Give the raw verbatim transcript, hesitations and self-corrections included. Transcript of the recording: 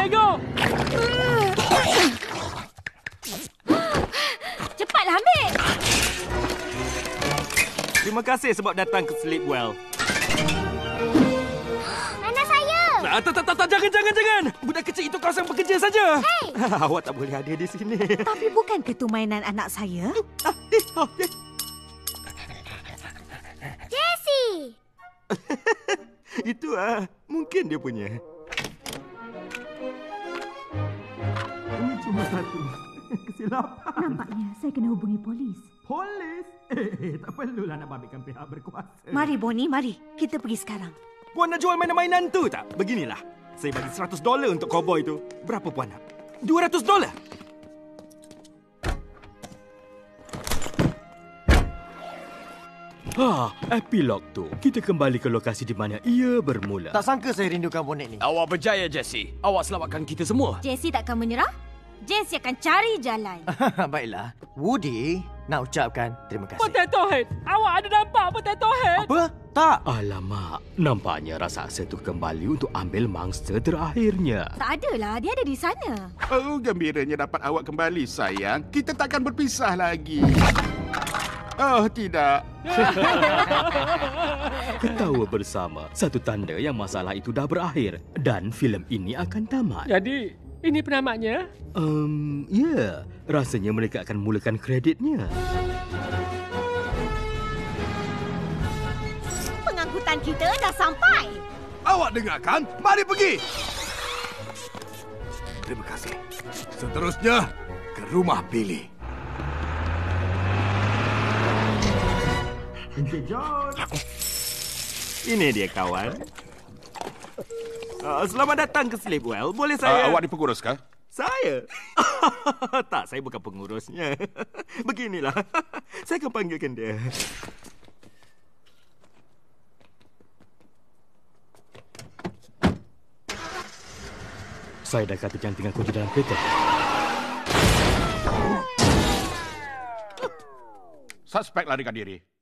cikgu! Cepatlah ambil! Terima kasih sebab datang ke Sleepwell. Anak saya! Ah, tak, tak, tak, tak, jangan, jangan, jangan. Budak kecil itu kawasan pekerja saja. Hei! Awak tak boleh ada di sini. Tapi bukan itu mainan anak saya? Ah, eh, oh, eh. Jessie! Itu ah, mungkin dia punya. Ini cuma satu. Kesilapan. Nampaknya saya kena hubungi polis. Polis? Eh, tak perlulah nak babitkan pihak berkuasa. Mari, Bonnie, mari. Kita pergi sekarang. Puan nak jual mainan-mainan tu tak? Beginilah. Saya bagi seratus dolar untuk cowboy tu. Berapa puan nak? dua ratus dolar. Ha, epilog tu. Kita kembali ke lokasi di mana ia bermula. Tak sangka saya rindukan bonet ni. Awak berjaya, Jessie. Awak selamatkan kita semua. Jessie takkan menyerah. Jessie akan cari jalan. Baiklah. Woody, nak ucapkan terima kasih. Potato Head! Awak ada nampak Potato Head? Apa? Tak. Alamak, nampaknya raksasa itu kembali untuk ambil mangsa terakhirnya. Tak adalah, dia ada di sana. Oh, gembiranya dapat awak kembali, sayang. Kita takkan berpisah lagi. Oh, tidak. Ketawa bersama, satu tanda yang masalah itu dah berakhir dan filem ini akan tamat. Jadi, ini penamatnya? Um, ya, rasanya mereka akan mulakan kreditnya. Pengangkutan kita dah sampai. Awak dengarkan? Mari pergi. Terima kasih. Seterusnya, ke rumah Billy. Encik George. Ini dia kawan. Uh, selamat datang ke Sleepwell. Boleh saya... Uh, awak ni pengurus kah? Saya? Tak, saya bukan pengurusnya. Beginilah. Saya akan panggilkan dia. Saya dah kata jangan tinggal kunci dalam kereta. Suspek larikan diri.